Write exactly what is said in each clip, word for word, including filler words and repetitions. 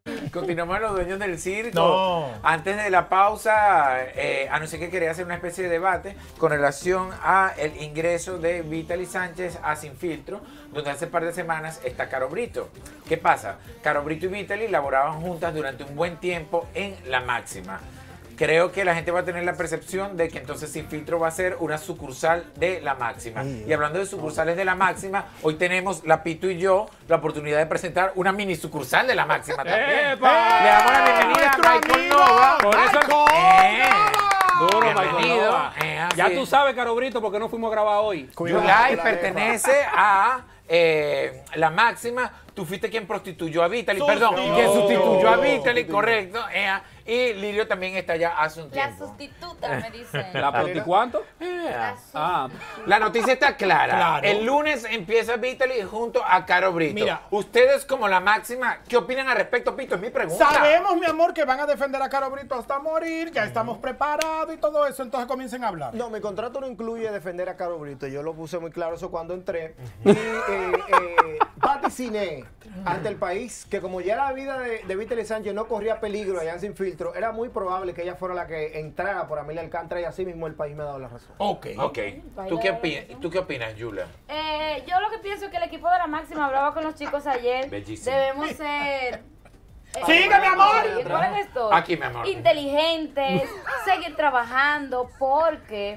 Continuamos en los dueños del circo. No. Antes de la pausa, eh, anuncié que quería hacer una especie de debate con relación a el ingreso de Vitaly Sánchez a Sin Filtro, donde hace un par de semanas está Caro Brito. ¿Qué pasa? Caro Brito y Vitaly laboraban juntas durante un buen tiempo en La Máxima. Creo que la gente va a tener la percepción de que entonces Sin Filtro va a ser una sucursal de La Máxima. Y hablando de sucursales de La Máxima, hoy tenemos, la Pito y yo, la oportunidad de presentar una mini sucursal de La Máxima también. ¡Epa! Le damos la bienvenida a Michael Nova. Por eso Eh, Duro, Michael bienvenido. Nova. Eh, así Ya es. tú sabes, Caro Brito, por qué no fuimos a grabar hoy. Yulai pertenece a eh, La Máxima. Tú fuiste quien prostituyó a Vitaly, perdón, Sustituyó. quien sustituyó a Vitaly, correcto. eh, y Lirio también está allá hace un La tiempo. sustituta, me dicen. ¿La proti cuánto? Eh, Ah, La noticia está clara. Claro. El lunes empieza Vitaly junto a Caro Brito. Mira. Ustedes como La Máxima, ¿qué opinan al respecto, Pito? Es mi pregunta. Sabemos, mi amor, que van a defender a Caro Brito hasta morir, ya estamos preparados y todo eso, entonces comiencen a hablar. No, mi contrato no incluye defender a Caro Brito. Yo lo puse muy claro eso cuando entré. Y eh, eh, vaticiné ante el país que como ya la vida de, de Vitaly Sánchez no corría peligro allá en Sin Filtro, era muy probable que ella fuera la que entrara por Amelia Alcántara y así mismo el país me ha dado la razón. Ok. Ok. ¿Tú qué opinas, ¿Tú qué opinas, Yula? Eh, yo lo que pienso es que el equipo de La Máxima, hablaba con los chicos ayer, Bellísimo. debemos ser... eh, ¡Sigue, mi amor! ¿Cuál es esto? Aquí, mi amor. Inteligentes, seguir trabajando porque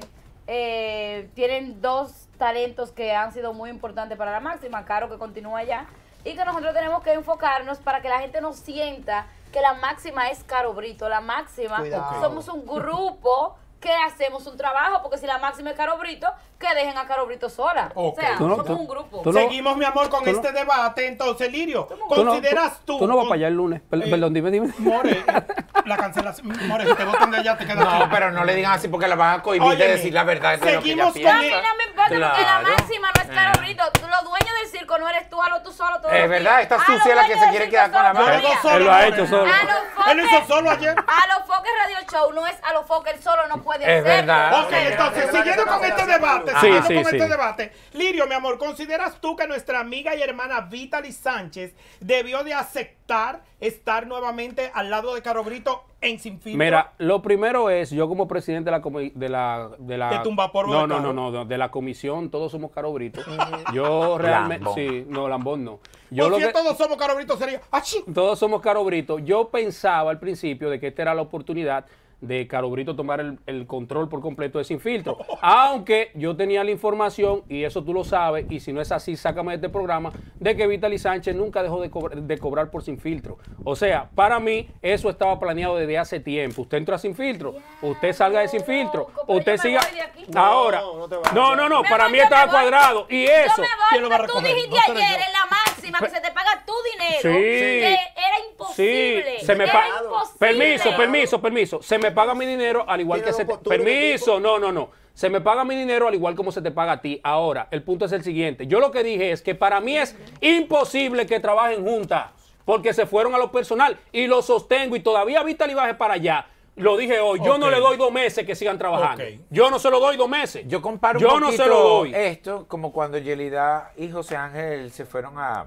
eh, tienen dos talentos que han sido muy importantes para La Máxima, Caro que continúa allá, y que nosotros tenemos que enfocarnos para que la gente no sienta que La Máxima es Caro Brito. La Máxima, Cuidado. somos un grupo que hacemos un trabajo, porque si La Máxima es Caro Brito, que dejen a Caro Brito sola. Ok. O sea, Tú no- somos tú- un grupo. tú no- Seguimos, mi amor, con tú no- este debate. Entonces, Lirio, tú no, ¿consideras tú? Tú no vas con- para allá el lunes. Per- Eh, Perdón, dime, dime. More, eh, la cancelación. More, si te votan de allá, te quedas No, aquí. pero no le digan así porque la van a cohibir de Óyeme, decir la verdad de lo que ella seguimos piensa. A mí no me importa porque La Claro. Máxima no es Caro Eh. Brito. Tú, los dueños del circo no eres tú, hazlo tú solo todo. Es verdad, está sucia la que se quiere quedar con La Yo lo Máxima. hago solo, Él lo ha More. hecho solo. A los Él lo hizo foques, solo ayer. a los foques Radio Show no es a los foques, él solo no puede Es hacerlo. verdad. Ok, entonces, siguiendo con este debate, Sí, siguiendo sí, con sí. este debate, Lirio, mi amor, ¿consideras tú que nuestra amiga y hermana Vitaly Sánchez debió de aceptar estar nuevamente al lado de Caro Brito en Sin Filtro? Mira, lo primero es, yo como presidente de la comi- de la de la De Tumbapolvo no, de no, Caro. no, no, no, de la comisión, todos somos Caro Brito. Yo realmente Lambón. sí, no, Lambón no. Yo O lo si que, todos somos Caro Brito sería ¡achí! todos somos Caro Brito. Yo pensaba al principio de que esta era la oportunidad de Caro Brito tomar el, el control por completo de Sin Filtro. Aunque yo tenía la información, y eso tú lo sabes, y si no es así, sácame de este programa, de que Vitaly Sánchez nunca dejó de, cobr- de cobrar por Sin Filtro. O sea, para mí, eso estaba planeado desde hace tiempo. Usted entra a Sin Filtro, usted salga de Sin Filtro, Pero usted yo me siga... voy de aquí. Ahora, No, no te vayas. no, no, no, Mi para amor, mí yo estaba me voy. cuadrado. Y Yo eso... me ¿Quién lo voy, va a pero tú recoger? dijiste No seré ayer yo. en La Máxima que se te paga tu dinero. Sí. Que era imposible. Sí, se me era paga. imposible. Permiso, permiso, permiso. Se me paga mi dinero al igual Tiene que se dos te... posturas, Permiso, no, no, no. Se me paga mi dinero al igual como se te paga a ti. Ahora, el punto es el siguiente. Yo lo que dije es que para mí es imposible que trabajen juntas porque se fueron a lo personal y lo sostengo y todavía Vitaly baje para allá. Lo dije hoy. Yo no Ok. le doy dos meses que sigan trabajando. Ok. Yo no se lo doy dos meses. Yo comparo Yo un no poquito se lo doy. esto como cuando Yelida y José Ángel se fueron a,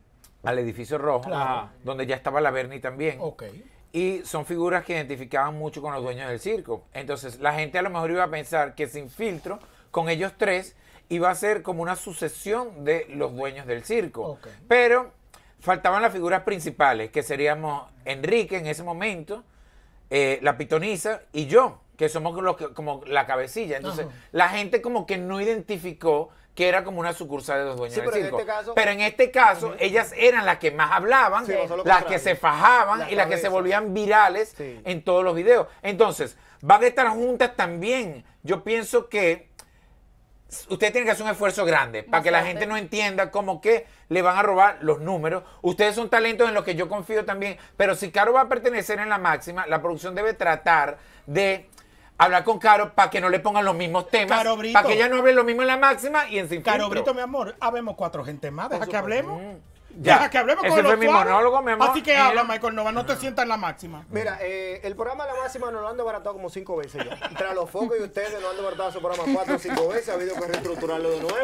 al edificio rojo, Claro. donde ya estaba la Berni también. Ok. Y son figuras que identificaban mucho con los dueños del circo. Entonces, la gente a lo mejor iba a pensar que Sin Filtro, con ellos tres, iba a ser como una sucesión de los dueños del circo. Ok. Pero faltaban las figuras principales, que seríamos Enrique en ese momento, eh, la pitoniza y yo, que somos los que, como la cabecilla. Entonces, Ajá. la gente como que no identificó que era como una sucursal de los dueños Sí, del pero en circo. este caso- pero en este caso, ellas eran las que más hablaban, Sí, pasó lo las contrario. que se fajaban La y las que se cabeza. volvían virales Sí. en todos los videos. Entonces, van a estar juntas también. Yo pienso que usted tiene que hacer un esfuerzo grande para que la gente no entienda como que le van a robar los números. Ustedes son talentos en los que yo confío también, pero si Caro va a pertenecer en La Máxima, la producción debe tratar de hablar con Caro para que no le pongan los mismos temas, Caro Brito. para que ella no hable lo mismo en La Máxima y en Sin Caro Filtro. Brito, mi amor, habemos cuatro gente más. Deja que hablemos. Ya. Deja que hablemos Ese con fue los mi suaves. monólogo, mi amor. Así que Eh. habla, Michael Nova, no te sientas en La Máxima. Mira, eh, el programa de La Máxima nos lo han desbaratado como cinco veces ya. Entre los focos y ustedes nos han desbaratado ese programa cuatro o cinco veces. Ha habido que reestructurarlo de nuevo.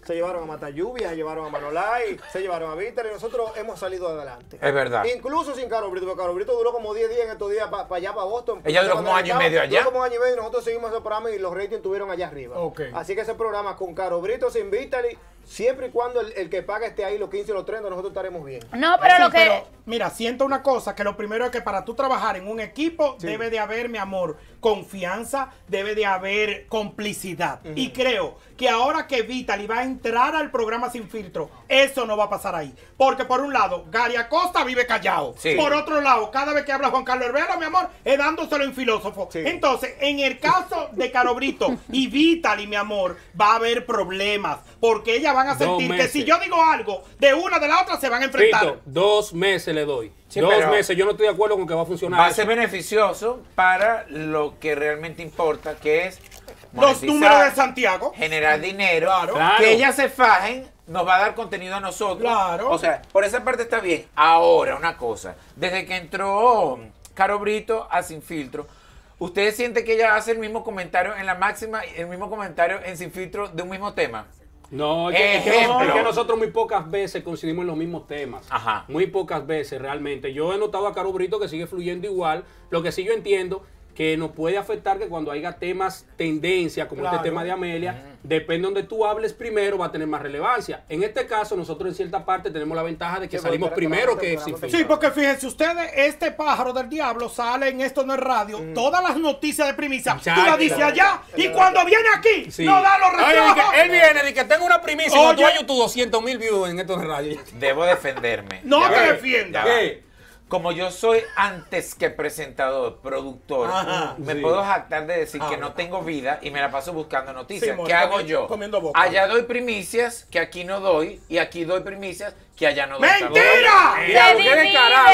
se llevaron a Mata Lluvia, se llevaron a Manolay, se llevaron a Víctor y nosotros hemos salido adelante. Es verdad. Incluso sin Caro Brito, porque Caro Brito duró como diez días en estos días para allá, para Boston. Ella duró como año y medio allá. Duró como año y medio y nosotros seguimos ese programa y los ratings estuvieron allá arriba. Okay. Así que ese programa con Caro Brito, sin Vitaly, siempre y cuando el, el que paga esté ahí los quince y los treinta, nosotros estaremos bien. No, pero Sí, lo que... pero, mira, siento una cosa, que lo primero es que para tú trabajar en un equipo Sí. debe de haber, mi amor, confianza, debe de haber complicidad. Y creo que ahora que Vitaly va a entrar al programa Sin Filtro, eso no va a pasar ahí. Porque por un lado, Gary Acosta vive callado. Sí. Por otro lado, cada vez que habla Juan Carlos Herrera, mi amor, es dándoselo en filósofo. Sí. Entonces, en el caso de Caro Brito y Vitaly, mi amor, va a haber problemas. Porque ellas van a Dos sentir que meses. si yo digo algo, de una de la otra se van a enfrentar. Fito, dos meses le doy. Sí, dos pero- meses. Yo no estoy de acuerdo con que va a funcionar. Va a eso. ser beneficioso para lo que realmente importa, que es Los monetizar, números de Santiago. generar dinero, Claro. Claro. que ellas se fajen, nos va a dar contenido a nosotros. Claro. O sea, por esa parte está bien. Ahora, una cosa, desde que entró Caro Brito a Sin Filtro, ¿ustedes sienten que ella hace el mismo comentario en La Máxima, el mismo comentario en Sin Filtro de un mismo tema? No, es que, es que- Ejemplo. es que nosotros muy pocas veces coincidimos en los mismos temas. Ajá. Muy pocas veces realmente. Yo he notado a Caro Brito que sigue fluyendo igual. Lo que sí yo entiendo que nos puede afectar que cuando haya temas tendencia, como Claro. este tema de Amelia, depende donde tú hables primero, va a tener más relevancia. En este caso, nosotros en cierta parte tenemos la ventaja de que Sí, salimos porque primero esperamos que temprano, Sin temprano. Filtro. Sí, porque fíjense ustedes, este pájaro del diablo sale en Esto No es Radio, todas las noticias de primicia, tú Muchacho. las dices allá, y cuando viene aquí, Sí. no da los Oye, reflejos. que él viene de que tengo una primicia, Oye. tú a YouTube doscientos mil views en estos radios. Debo defenderme. No Ya te va, defiendas. ya va. ¿Qué? Como yo soy antes que presentador, productor, Ajá. me Sí. puedo jactar de decir que Ah. no tengo vida y me la paso buscando noticias. Sí, amor, ¿Qué hago comi- yo? comiendo boca. Allá doy primicias que aquí no doy y aquí doy primicias que allá no doy. ¡Mentira! tampoco. Diablo, Se qué divide, descarado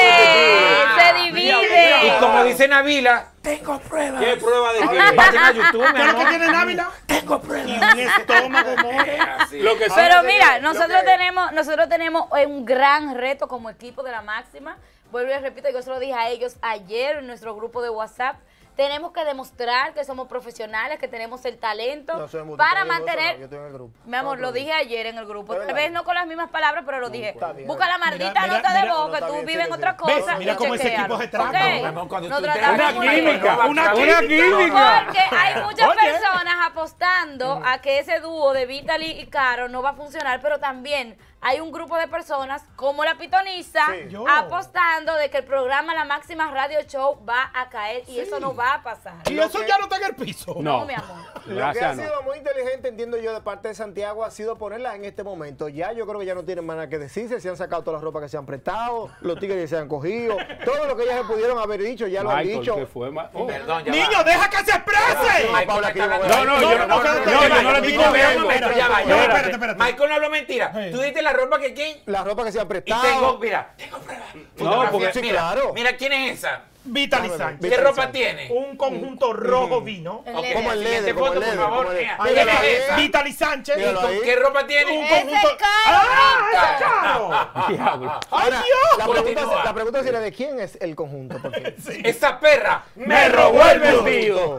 que se tú divide. Y como dice Navila, tengo pruebas. ¿Qué prueba de qué? Vayan a YouTube, mi ¿Qué es lo que amor. tiene Návila? Tengo pruebas. Y un estómago, more. Así. Lo que sí- Pero Ahora, mira, lo nosotros que- tenemos, nosotros tenemos un gran reto como equipo de La Máxima. Vuelvo y repito, yo se lo dije a ellos ayer en nuestro grupo de WhatsApp. Tenemos que demostrar que somos profesionales, que tenemos el talento No, soy muy- para yo no, mantener. yo estoy en el grupo. Mi amor, No, lo pero- dije ayer en el grupo. Es Tal verdad. vez no con las mismas palabras, pero lo dije. está bien. Busca la maldita Mira, mira, nota de mira, voz, no, que está tú bien, vives sí, en sí. otra ¿Ves? cosa. Mira y cómo ese chequéalo, equipo se trata, ¿ok? mi amor, cuando No tú tratamos tengas- como Una química, nosotros. Una una química. química. Porque hay muchas Oye. personas apostando a que ese dúo de Vitaly y Caro no va a funcionar, pero también hay un grupo de personas como la pitoniza Sí. Yo. apostando de que el programa La Máxima Radio Show va a caer y eso no va a pasar. Y Lo eso que- ya no está en el piso. No, No. mi amor. Lo que Gracias, ha no. sido muy inteligente, entiendo yo, de parte de Santiago, ha sido ponerla en este momento. Ya yo creo que ya no tienen más nada que decirse. Se han sacado toda la ropa que se han prestado, los tigres que se han cogido. Todo lo que ellas se pudieron haber dicho, ya lo han Michael, dicho. ¿qué fue? Ma- oh. Perdón, ya Niño, va. deja que se exprese. Michael Paula, está aquí hablando- No, no, No, yo no, no, no, no, no, yo no le no, estoy no, comiendo. no, Pero ya va, No, ya va. espérate, espérate. Michael no habló mentira. Sí. Tú diste la ropa que quién. La ropa que se han Y prestado. tengo, mira, tengo pruebas. No, porque- Fotografías. sí, Mira, claro. mira quién es esa. Vitaly Dame, Sánchez. ¿Qué Vitaly ropa Sánchez. tiene? Un conjunto rojo vino. El Ok, Leder. Como el siguiente Leder, como foto, el por Leder, favor. como el Mira, Leder. ¿quién Míralo es ahí. esa? Vitaly Sánchez. Míralo y con- ahí. ¿Qué ropa tiene? Un Ese conjunto. es Caro. ¡Ah, ese es Caro! Diablo. ¡Ay, Ahora, Dios! la pregunta, Continúa. la pregunta sería de quién es el conjunto. Porque Esa perra Me robó el vestido.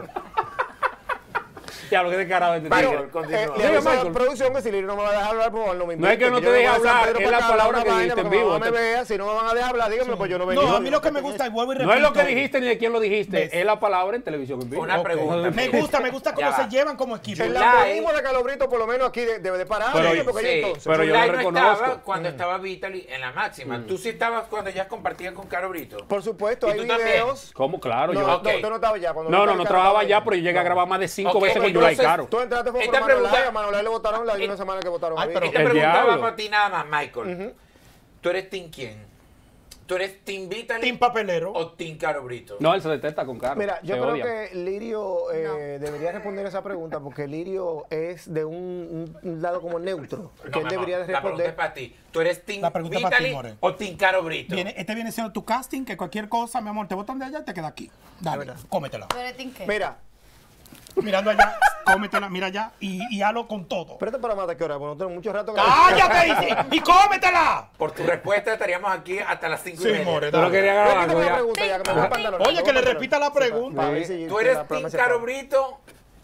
Diablo, qué descarado este Michael, tío. continúa. Eh, le Diga, aviso a la Michael. producción que si Lili no me va a dejar hablar, pues no me invite. No es que no Yo te deje voy a San hablar, Pedro es para la acá, palabra una que vaina, dijiste en porque vivo. mi mamá me vea, si no me van a dejar hablar, díganme, pues yo no vengo. No, a mí lo que me gusta, y vuelvo y repito. No es lo que dijiste ni de quién lo dijiste, ¿Ves? es la palabra en televisión en vivo. Una Ok. pregunta. Me gusta, me gusta cómo Ya se va. llevan como equipo. El Lai- lambonismo de Calobrito, por lo menos aquí, de- debe de parar. Pero- ¿sí? Porque Sí, ahí entonces. pero yo Zulay lo no reconozco. estaba cuando estaba Vitaly en La Máxima. Tú sí estabas cuando ya compartías con Caro Brito. Por supuesto, ¿Y hay tú también? videos. ¿Cómo? Claro, No, yo. no, Ok. tú no estabas ya. Cuando No, no, Vitaly no Caro trabajaba estaba ya, allá. pero yo llegué a No. grabar más de cinco Ok, veces con entonces, Yulay Caro. Tú entraste fue Esta por Manolay, pregunta- a Manolay le votaron la una semana que votaron a Ay, mí. pero- Esta El pregunta diablo. va para ti nada más, Michael. ¿Tú eres Team quién? ¿Tú eres Team Vitaly Team papelero. o Team Caro Brito? No, él se detesta con Caro. Mira, yo se creo odian. que Lirio eh, debería responder esa pregunta porque Lirio es de un, un- un lado como neutro. No, que él mi debería amor, de la pregunta es responder. para ti. ¿Tú eres Team La pregunta es para ti, Vitaly More. o Team Caro Brito? Viene, este viene siendo tu casting, que cualquier cosa, mi amor, te botan de allá y te queda aquí. Dale, verdad. cómetela. ¿Tú eres Team qué? Mira, Mirando allá, cómetela, mira allá y, y halo con todo. espérate para más de qué hora, porque no tenemos mucho rato que ¡Cállate! Y, y cómetela. Por tu respuesta estaríamos aquí hasta las cinco Sí, y media. more, Tú lo dale. querías grabar, Repíteme la ya. pregunta ya que me voy a pantalón. Oye, que le repita la pregunta. Para ver si- ¿Tú si eres la Team promesa Caro está. Brito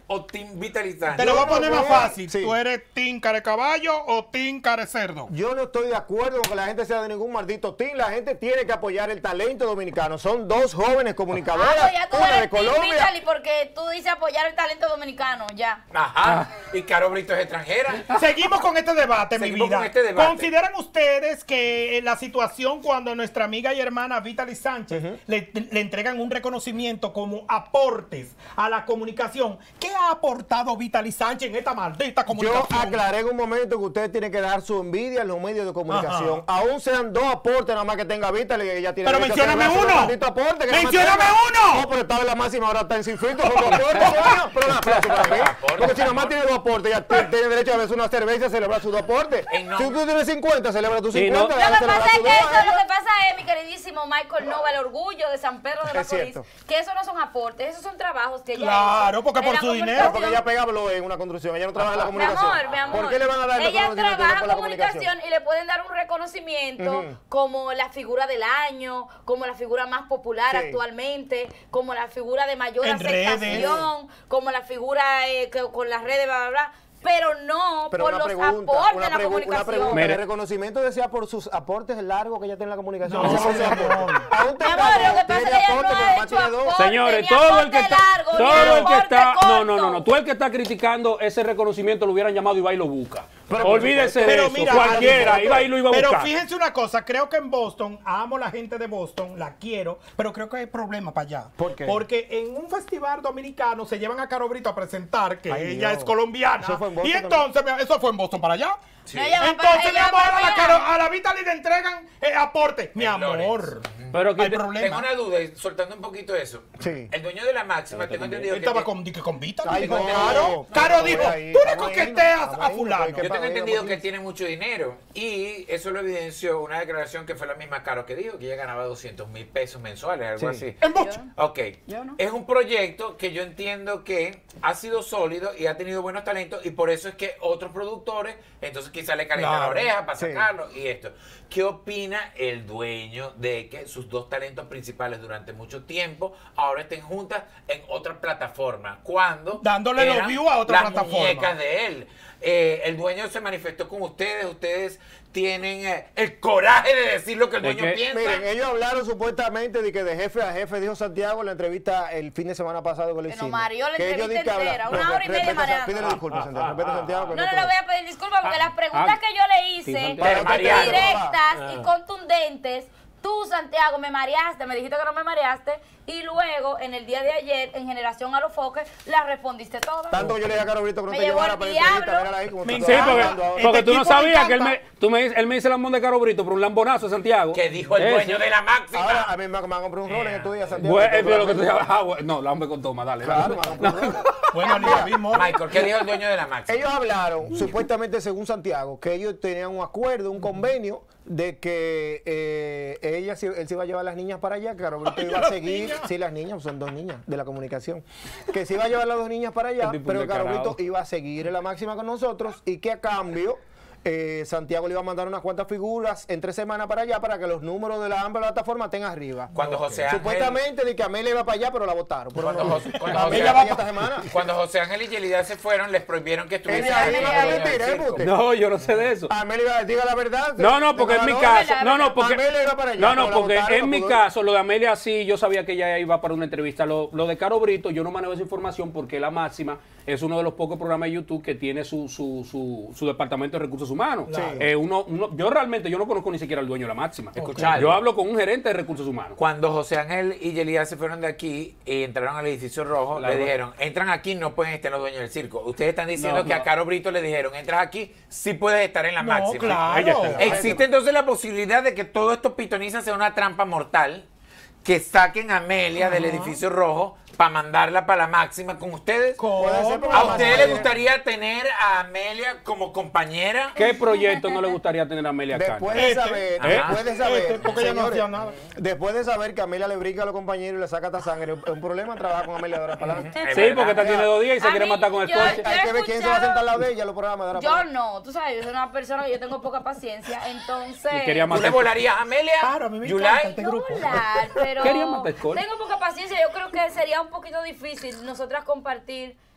o Team Vitalizante? Te lo voy a Yo no poner más voy- fácil. sí. ¿Tú eres team care caballo o team care cerdo? Yo no estoy de acuerdo con que la gente sea de ningún maldito team. La gente tiene que apoyar el talento dominicano. Son dos jóvenes comunicadoras, Ah, pues ya tú una de eres Team Colombia. Vitali porque tú dices apoyar el talento dominicano, ya. Ajá. Y Caro Brito es extranjera. Seguimos con este debate, mi Seguimos vida. con este debate. ¿Consideran ustedes que eh, la situación cuando nuestra amiga y hermana Vitaly Sánchez le, le entregan un reconocimiento como aportes a la comunicación? ¿Qué ha aportado Vitaly Sánchez en esta maldita Yo comunicación? aclaré en un momento que ustedes tienen que dar su envidia en los medios de comunicación. Aún sean dos aportes nada más que tenga Vitaly, que ella tiene Pero derecho a mencióname celebrar su uno. maldito aporte, que nada más ¡Mencióname tenga. uno! No, pero estaba en la máxima, ahora está en sin filtro, son dos aportes, coño. Pero un aplauso para mí. Porque si nada más tiene dos aportes, ya tiene tiene derecho a beber una cerveza y celebrar sus dos aportes. Ey, no. Si tú tienes cincuenta, celebra tus Sí, no. cincuenta. Lo déjala que pasa celebrar es sus que dos. eso, lo que pasa es, mi queridísimo Michael Nova, el orgullo de San Pedro de Es Macorís, cierto. que eso no son aportes, esos son trabajos que ella Claro, hizo porque en por la su dinero, Pero porque comunicación. ella pega blog en una construcción, ella no trabaja en la Mi comunicación. amor, mi amor. ¿Por qué le van a dar el Ella reconocimiento trabaja por en la comunicación y le pueden dar un reconocimiento Ujú. como la figura del año, como la figura más popular Sí. actualmente, como la figura de mayor En aceptación, como la figura eh, que, con las redes, bla, bla, bla. Pero no Pero por una los pregunta, aportes una, en la pregu- una comunicación. pregunta. Mire. El reconocimiento decía por sus aportes largos que ella tiene en la comunicación. No, Ese fue su mi aporte. amor. Aún Mi tenga amor, lo dos, que pasa es tiene que ella aporte, no pero ha nomás hecho tiene dos. aporte. Señores, ni todo el aporte que está, largo, ni todo el que aporte está, no, no, no, corto. no, todo el que está criticando ese reconocimiento lo hubieran llamado y va y lo busca. Pero por Olvídese de Pero eso, mira, cualquiera, Aldo, iba y lo iba a Pero buscar. fíjense una cosa, creo que en Boston, amo la gente de Boston, la quiero, pero creo que hay problema para allá. ¿Por qué? Porque en un festival dominicano se llevan a Caro Brito a presentar que Ay, ella Dios. es colombiana. Eso fue en Boston Y entonces, mi- eso fue en Boston para allá. No, ella va para- Entonces, mi ella va amor, para a la, allá. Caro- a la Vitaly le entregan eh, aporte. Mi amor. Pero que hay te- Tengo problema. una duda, y soltando un poquito eso. Sí. El dueño de la máxima, tengo entendido Él que... estaba que- con, di que con Vitaly. Ay, Dijo, no, Caro, no, Caro no, dijo, ahí, tú le estamos ahí, coqueteas estamos a ahí, fulano. porque- Yo tengo pague, entendido vamos que a él tiene mucho dinero y eso lo evidenció una declaración que fue la misma Caro que dijo, que ella ganaba doscientos mil pesos mensuales, algo Sí. así. En Boston. Ok, Yo no. es un proyecto que yo entiendo que ha sido sólido y ha tenido buenos talentos y por eso es que otros productores, entonces quizá le calientan Claro. la oreja para Sí. sacarlo y esto. ¿Qué opina el dueño de que sus dos talentos principales durante mucho tiempo ahora estén juntas en otra plataforma? Cuando Dándole los eran views a otra las plataforma. muñecas de él. Eh, el dueño se manifestó con ustedes, ustedes tienen eh, el coraje de decir lo que el Es dueño que- piensa. Miren, ellos hablaron supuestamente de que de jefe a jefe, dijo Santiago en la entrevista el fin de semana pasado que le Que nos hicimos. mareó la que ellos entrevista di que habla- entera, una No, hora y media respeta- mareando. Pídele disculpas, Santiago. Respeta a Santiago. que No, no te- le voy a pedir disculpas porque las preguntas ah, que yo le sí, hice, Santiago. Mareado. directas y contundentes, tú, Santiago, me mareaste, me dijiste que no me mareaste, y luego, en el día de ayer, en Generación a los Foques, las respondiste todas. Tanto que yo le dije a Caro Brito que no Me te llevó llevara el para la entrevista, diablo. mírala ahí como Me está Sí, encanta. hablando porque, ahora. porque Este tú no tipo me sabías que él encanta. me, tú me, dices- él me dice el lambón de Caro Brito por un lambonazo de Santiago. Que dijo el Ese. dueño de la máxima. Ahora a mí me, me van a comprar un rol en estos días, Santiago. Bueno, es Todo lo que tú la- dices. Ah, bueno, no, la hombre con toma, dale. Claro, dale. me van a comprar un rol. Bueno, ni la mismo. Michael, ¿qué dijo el dueño de la máxima? Ellos hablaron, supuestamente según Santiago, que ellos tenían un acuerdo, un convenio de que eh, ella, se- él se iba a llevar a las niñas para allá, que Caro Brito iba a seguir, sí, las niñas, son dos niñas de la comunicación, que se iba a llevar las dos niñas para allá, El tipo pero un Caro descarado. Brito iba a seguir en la máxima con nosotros y que a cambio eh, Santiago le iba a mandar unas cuantas figuras en tres semanas para allá para que los números de la ambas plataformas estén arriba. Cuando José Ángel... Supuestamente de que Amelia iba para allá, pero la votaron. Pero Cuando no, José- cuando la José Amelia va Ángel- esta semana. Cuando José Ángel y Yelida se fueron, les prohibieron que estuviesen Ella ahí iba en a el mentir, ¿eh, circo. Buste? No, yo no sé de eso. Amelia, diga la verdad. No, no, porque en mi Tenga valor. caso, no, no, porque, Amelia iba para allá, no, pero no, la porque votaron, en no mi pudo. caso, lo de Amelia sí, yo sabía que ella iba para una entrevista. Lo, lo de Caro Brito, yo no manejo esa información porque La Máxima es uno de los pocos programas de YouTube que tiene su, su, su, su departamento de recursos humanos. Claro. Eh, uno, uno, yo realmente, yo no conozco ni siquiera al dueño de La Máxima. Escuchad. Yo hablo con un gerente de recursos humanos. Cuando José Ángel y Yelida se fueron de aquí y entraron al edificio rojo, La le ro- dijeron, entran aquí, no pueden estar los dueños del circo. Ustedes están diciendo No, que a no. Caro Brito le dijeron, entras aquí, sí puedes estar en la No, máxima. claro. Ella está- Existe entonces la posibilidad de que todo esto pitoniza sea una trampa mortal, que saquen a Amelia del edificio rojo para mandarla para la máxima con ustedes. Puede ser por ¿A la ustedes máxima. les gustaría tener a Amelia como compañera? ¿Qué proyecto no le gustaría tener a Amelia acá? Después de Este, saber, Ajá. después de saber, Este, porque ella no señores, hacía nada. después de saber que Amelia le brinca a los compañeros y le saca hasta sangre, es un problema trabajar con Amelia de ahora para adelante. Es Sí, verdad. porque esta tiene dos días y se A quiere mí, matar con el yo- coche. yo- Hay que ver quién se va a escuchado- sentar al lado de ella los programas de ahora para Yo adelante. no, tú sabes, yo soy una persona que yo tengo poca paciencia, entonces... Y quería ¿Tú le matar- volarías a Amelia? Claro, a mí me Yulai? encanta este grupo. Volar, pero Quería matar el col. tengo poca paciencia. Yo creo que sería un poquito difícil nosotras compartir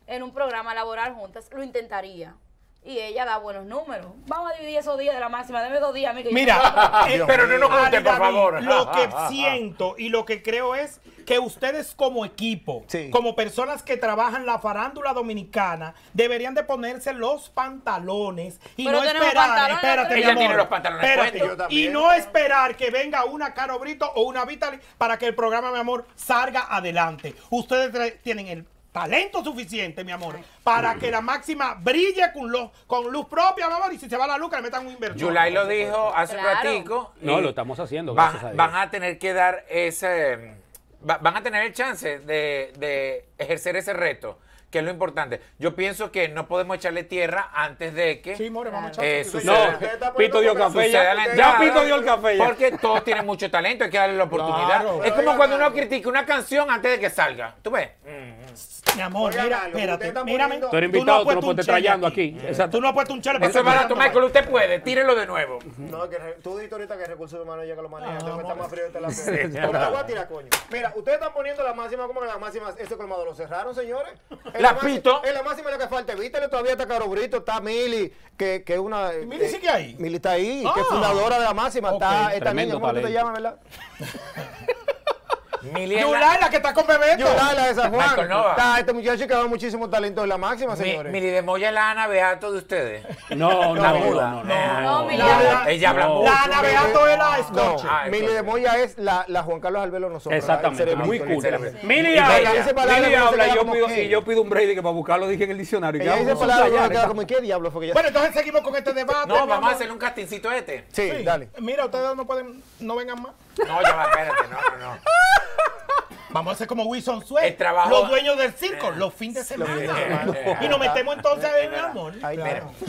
en un programa laboral juntas, lo intentaría. Y ella da buenos números. Vamos a dividir esos días de la máxima. Deme dos días a mí que yo- Mira, eh, Pero no nos Ali junten, por David, favor. Lo que siento y lo que creo es que ustedes como equipo, Sí. como personas que trabajan la farándula dominicana, deberían de ponerse los pantalones y Pero no tenemos esperar, pantalones, espérate, mi Ella amor, tiene los pantalones espérate, puestos. Yo también. y no esperar que venga una Caro Brito o una Vitali para que el programa, mi amor, salga adelante. Ustedes tra- tienen el talento suficiente, mi amor, para que la máxima brille con luz, con luz propia, mi amor, y si se va la luz, que le metan un inversor. Yulai lo dijo hace Claro. un ratico. No, y lo estamos haciendo, gracias a Van, Dios. van a tener que dar ese... va- Van a tener el chance de, de ejercer ese reto, que es lo importante. Yo pienso que no podemos echarle tierra antes de que Sí, more, vamos a echar eh, tantito. suceda. No, Usted está Pito dio poniendo café suceda ya. la Ya entrada, Pito dio el café ya. Porque todos tienen mucho talento, hay que darle la oportunidad. Claro. Es como Oigan cuando uno algo. critica una canción antes de que salga. ¿Tú ves? Mi amor, Oigan mira, algo, espérate, ustedes están mírame. poniendo- Tú eres Tú no invitado, has tú no puesto un puedes estar chele trayendo aquí. aquí. Exacto. Tú no has puesto un chele para Eso es barato, que se Michael. Usted puede. Tírelo de nuevo. No, que re- tú dijiste ahorita que recursos humanos llega que lo maneja. Ah, Tengo que estar amor. más frío de la Sí, pena. ya. ¿Cómo te voy a tirar, coño? Mira, ustedes están poniendo la máxima, como que la máxima, ese colmado lo cerraron, señores. En La máxima- Pito. En la máxima lo que falta, vítale, todavía está Caro Brito, está Mili, que que es una... ¿Mili eh, sigue ahí? Mili está ahí, que es Ah. fundadora de la máxima. Ok. Está esta Tremendo niña, ¿cómo tú te talento. llamas, verdad? Miliana- Yulai, la que está con Bebeto. Yolanda de San Juan. Michael Nova. Está este muchacho que da muchísimo talento en la máxima, Mi- señores. Mili de Moya es la Ana Beato de ustedes. No, no, La no, muda. no, no. Eh, No, mi La- Liana. Ella habla No. mucho. La Ana Beato es la No, escorche. Ah, Mili de Moya es la, la Juan Carlos Albelo nosotros. Exactamente, el muy cerebrito, cool. el cerebrito. Mili Y habla, ella dice palabras Mili que no se habla y queda yo como pido, que- y yo pido un Brady que para buscarlo dije en el diccionario. y Ella ya dice vamos a palabras que playar, uno queda está. como, ¿qué diablo fue que ya? Bueno, entonces seguimos con este debate. No, mi vamos a amor. hacerle un castincito a este. Sí, Sí. dale. Mira, ustedes no pueden, no vengan más. No, ya va, espérate. No, no, no. Vamos a hacer como Wilson Sweat, El trabajo- los dueños del circo, los fines de semana. semana. Y nos metemos entonces en el amor. Ahí Claro. está.